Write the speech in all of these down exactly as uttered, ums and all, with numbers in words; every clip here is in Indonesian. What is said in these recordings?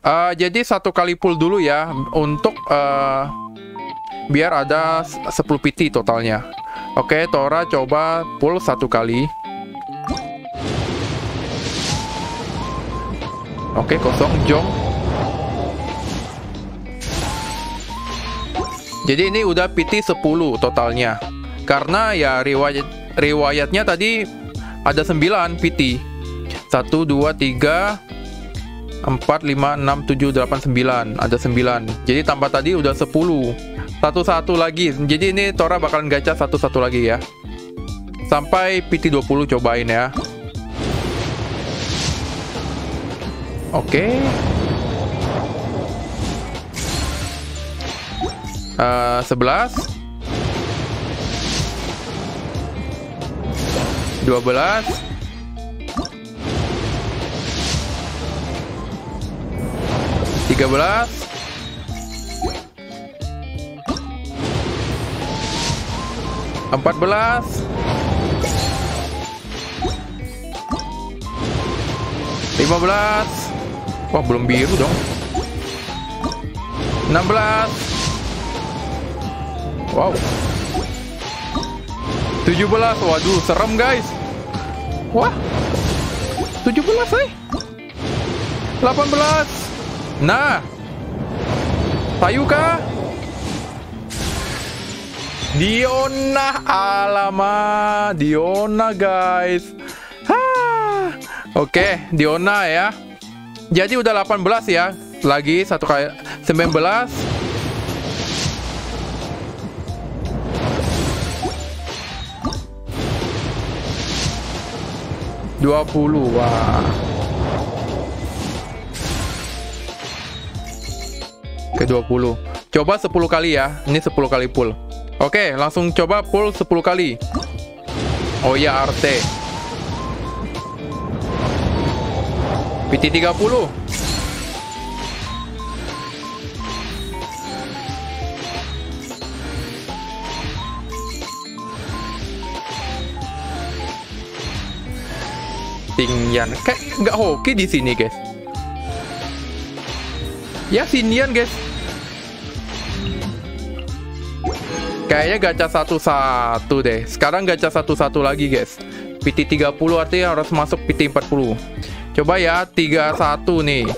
Uh, jadi satu kali pull dulu ya, untuk uh, biar ada sepuluh P T totalnya. Oke, Tora coba pull satu kali. Oke, kosong, jong. Jadi ini udah P T sepuluh totalnya. Karena ya riwayat riwayatnya tadi ada sembilan P T. satu, dua, tiga, empat, lima, enam, tujuh, delapan, sembilan. Ada sembilan. Jadi tambah tadi udah sepuluh. Satu-satu lagi. Jadi ini Tora bakalan gacha satu-satu lagi ya. Sampai P T dua puluh cobain ya. Oke. Uh, sebelas. dua belas. tiga belas. empat belas. lima belas. Wah, belum biru dong. enam belas. Wow. tujuh belas. Waduh, serem guys. Wah. tujuh belas, eh. delapan belas. Nah. Sayu kah? Diona, alamak, Diona guys. Hah. Oke, Diona ya. Jadi udah delapan belas ya. Lagi satu kali sembilan belas. dua puluh. Wah. Ke dua puluh. Coba sepuluh kali ya. Ini sepuluh kali pull. Oke, langsung coba pull sepuluh kali. Oh ya, R T. P T tiga puluh. Sinian. Kayak nggak hoki di sini, guys. Ya, Sinian, guys. Kayaknya gacha satu-satu deh. Sekarang gacha satu-satu lagi, guys. P T tiga puluh artinya harus masuk P T empat puluh. Coba ya, tiga puluh satu nih.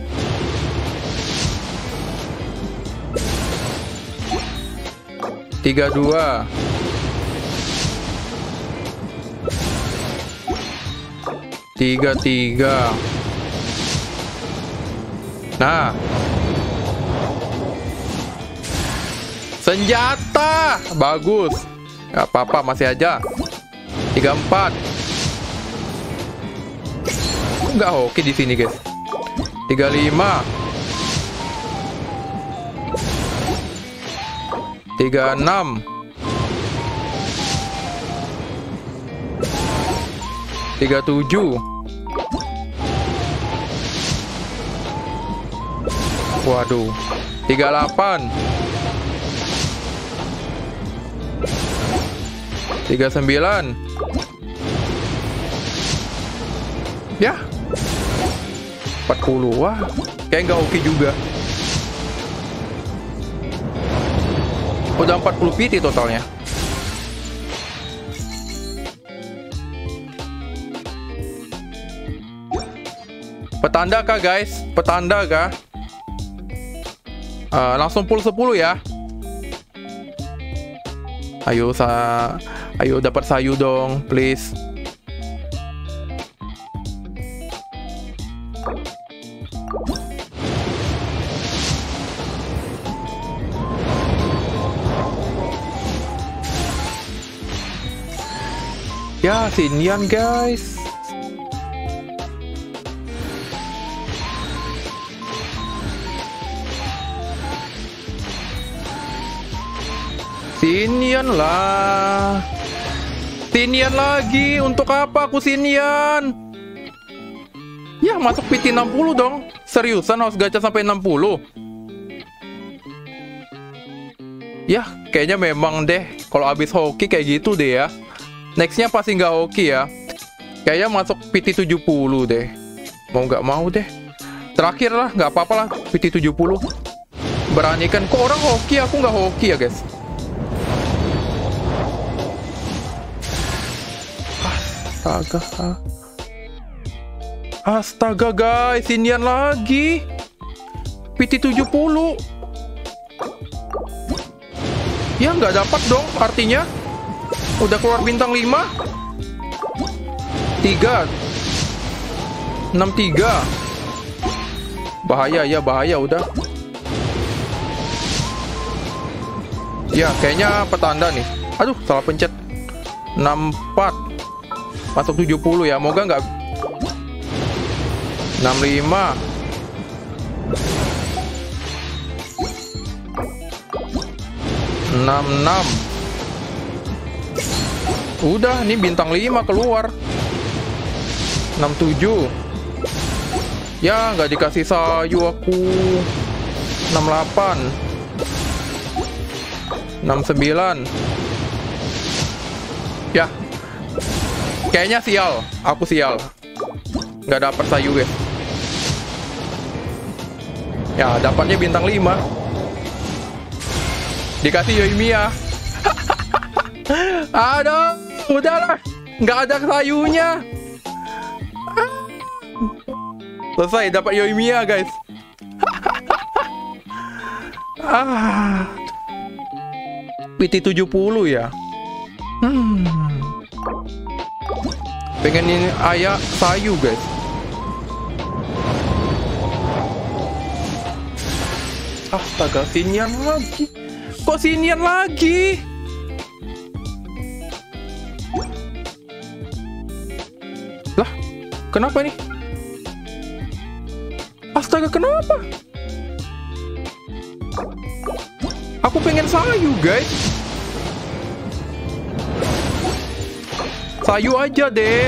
tiga puluh dua. tiga puluh tiga. Nah. Senjata. Bagus. Gak apa-apa, masih aja. tiga puluh empat. Nggak hoki di sini, guys. tiga puluh lima. tiga puluh enam. tiga puluh tujuh. Waduh. tiga puluh delapan. tiga puluh sembilan. Ya. empat puluh. Wah, kayak nggak oke juga. Udah empat puluh P T totalnya. Petanda kah, guys? Petanda kah? Uh, langsung pull sepuluh ya. Ayo sa, ayo dapat sayu dong, please. Ya, Sinian guys. Sinian lah. Sinian lagi. Untuk apa aku Sinian? Ya, masuk P T enam puluh dong. Seriusan harus gacha sampai enam puluh? Ya, kayaknya memang deh. Kalau habis hoki kayak gitu deh ya. Nextnya pasti nggak hoki ya. Kayaknya masuk P T tujuh puluh deh. Mau nggak mau deh. Terakhir lah, nggak apa-apa lah, P T tujuh puluh. Beranikan, kok orang hoki, aku nggak hoki ya guys. Astaga. Astaga guys, inian lagi. P T tujuh puluh. Ya nggak dapat dong, artinya udah keluar bintang lima. tiga enam tiga. Bahaya ya, bahaya udah. Ya, kayaknya petanda nih. Aduh, salah pencet. enam empat. Masuk tujuh puluh ya. Moga nggak. enam lima. enam enam. Udah, nih bintang lima keluar. enam tujuh. Ya, nggak dikasih sayu aku. enam delapan. enam sembilan. Ya. Kayaknya sial. Aku sial. Nggak dapat sayu, guys. Ya, dapatnya bintang lima. Dikasih Yoimiya. Aduh, udahlah. Nggak ada sayunya. Selesai, dapat Yoimiya, guys. Ah. P T tujuh puluh ya. Hmm. Pengen ini ayah sayu, guys. Astaga, sinian lagi. Kok sinian lagi? Lah, kenapa nih? Astaga, kenapa? Aku pengen sayu, guys. Sayu aja deh.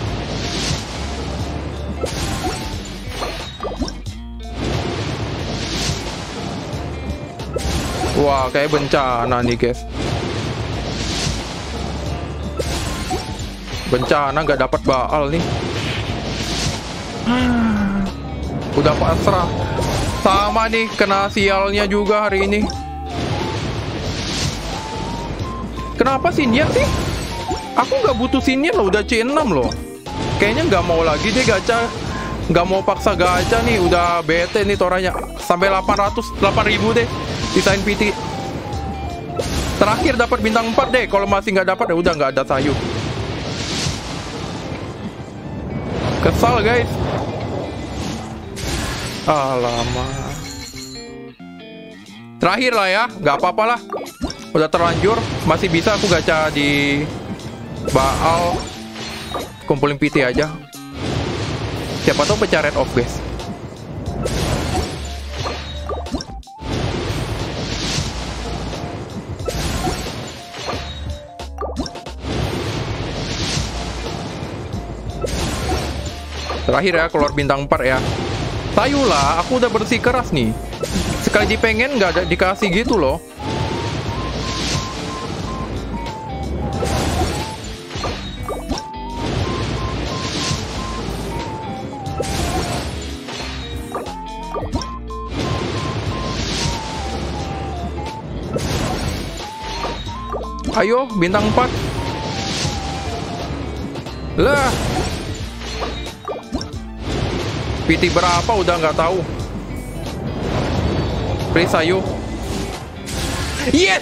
Wah, kayak bencana nih, guys. Bencana nggak dapat baal nih. Udah pasrah. Sama nih, kena sialnya juga hari ini. Kenapa sinian sih? Aku nggak butuh sinian loh, udah C enam loh. Kayaknya nggak mau lagi deh gacha. Nggak mau paksa gacha nih, udah bete nih toranya. Sampai delapan ratus, delapan ribu deh. Desain P T. Terakhir dapat bintang empat deh. Kalau masih nggak dapat ya udah nggak ada sayu. Kesal, guys. Alamak. Terakhir lah ya, nggak apa-apa lah. Udah terlanjur, masih bisa aku gacha di Baal. Kumpulin P T aja. Siapa tahu pecah red off, guys. Terakhir ya, keluar bintang empat ya. Sayu lah, aku udah bersih keras nih. Sekali dipengen nggak ada dikasih gitu loh. Ayo, bintang empat. Lah. P T berapa udah nggak tahu. Please, Sayu. Yes!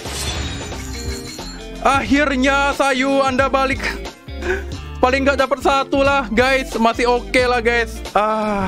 Akhirnya Sayu Anda balik. Paling nggak dapat satu lah, guys. Masih oke okay lah, guys. Ah.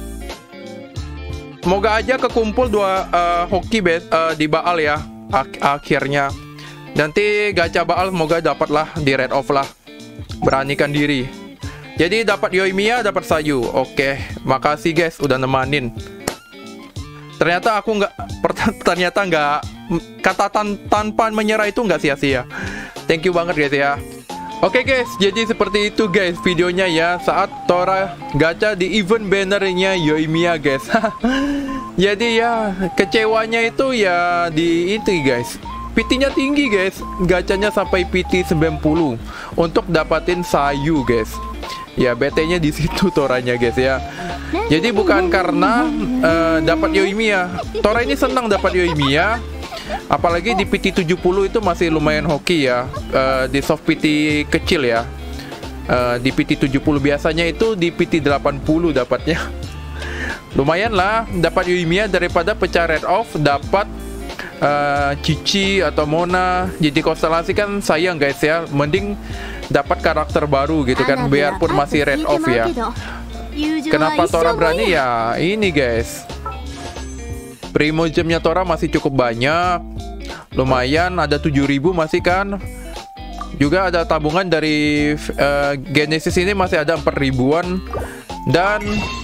Semoga aja kekumpul dua uh, hoki base uh, di Baal ya. Ak akhirnya. Nanti gacha Baal semoga dapat lah di red off lah. Beranikan diri. Jadi dapat Yoimiya, dapat Sayu. Oke, makasih guys udah nemanin. Ternyata aku nggak, ternyata nggak, kata tan tanpa menyerah itu nggak sia-sia. Thank you banget guys ya. Oke guys, jadi seperti itu guys videonya ya saat Tora gacha di event bannernya Yoimiya guys. Jadi ya kecewanya itu ya di itu guys. P T-nya tinggi guys, gacanya sampai P T sembilan puluh untuk dapatin Sayu guys. Ya, B T-nya di situ toranya guys ya. Jadi bukan karena uh, dapat Yoimiya. Tora ini senang dapat Yoimiya. Apalagi di P T tujuh puluh itu masih lumayan hoki ya. uh, Di soft P T kecil ya. uh, Di P T tujuh puluh biasanya itu di P T delapan puluh dapatnya. Lumayan lah dapat Yoimiya daripada pecah red off dapat uh, Cici atau Mona. Jadi konstelasi kan sayang guys ya. Mending dapat karakter baru gitu kan, biarpun masih red off ya. Kenapa Tora berani ya? Ini guys, Primogem-nya Tora masih cukup banyak. Lumayan, ada tujuh ribu masih kan. Juga ada tabungan dari uh, Genesis ini masih ada empat ribuan. Dan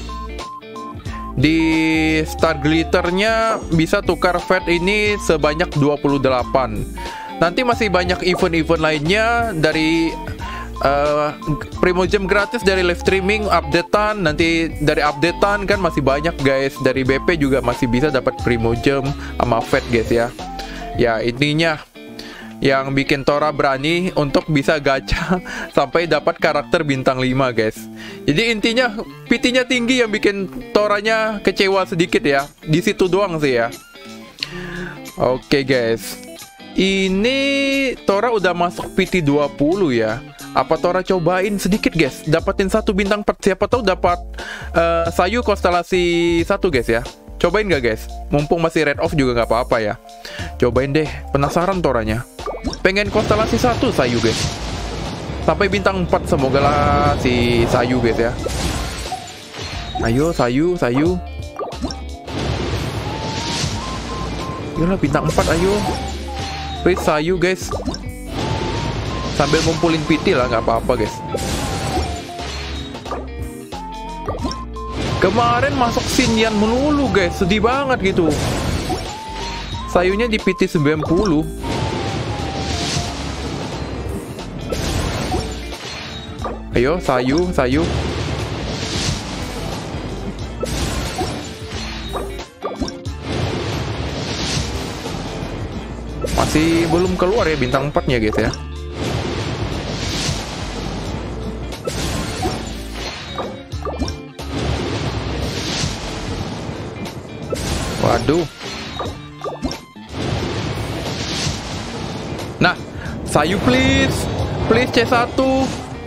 di Star Glitternya bisa tukar Fate ini sebanyak dua puluh delapan. Nanti masih banyak event-event lainnya dari uh, Primogem gratis dari live streaming, updatean. Nanti dari updatean kan masih banyak guys. Dari B P juga masih bisa dapat Primogem sama Fate guys ya. Ya intinya yang bikin Tora berani untuk bisa gacha sampai dapat karakter bintang lima guys. Jadi intinya P T-nya tinggi yang bikin Toranya kecewa sedikit ya. Di situ doang sih ya. Oke guys, ini Tora udah masuk P T dua puluh ya. Apa Tora cobain sedikit guys, dapatin satu bintang empat. Siapa tahu dapat uh, Sayu konstelasi satu guys ya. Cobain gak guys? Mumpung masih red off juga nggak apa-apa ya. Cobain deh, penasaran Toranya. Pengen konstelasi satu Sayu guys. Sampai bintang empat semoga lah si Sayu guys ya. Ayo Sayu, Sayu. Yolah bintang empat ayo. Please Sayu guys. Sambil ngumpulin P T lah, nggak apa-apa guys. Kemarin masuk Xinyan melulu guys, sedih banget gitu. Sayunya di P T sembilan puluh. Ayo Sayu, Sayu. Masih belum keluar ya bintang empat nya guys ya. Waduh. Nah, Sayu please. Please C satu.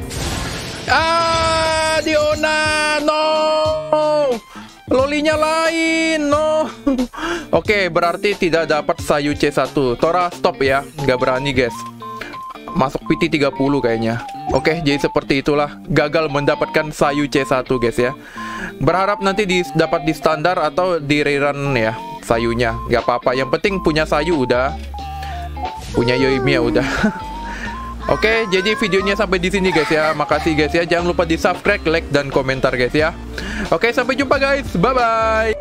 Ah, Diona. No. Lolinya lain. No. Oke, berarti tidak dapat Sayu C satu. Tora stop ya. Gak berani guys. Masuk P T tiga puluh kayaknya. Oke, jadi seperti itulah. Gagal mendapatkan Sayu C satu guys ya. Berharap nanti di, dapat di standar atau di rerun ya Sayunya. Gak apa-apa, yang penting punya Sayu udah. Punya Yoimiya udah. Oke, jadi videonya sampai di sini guys ya. Makasih guys ya. Jangan lupa di subscribe, like, dan komentar guys ya. Oke, sampai jumpa guys. Bye-bye.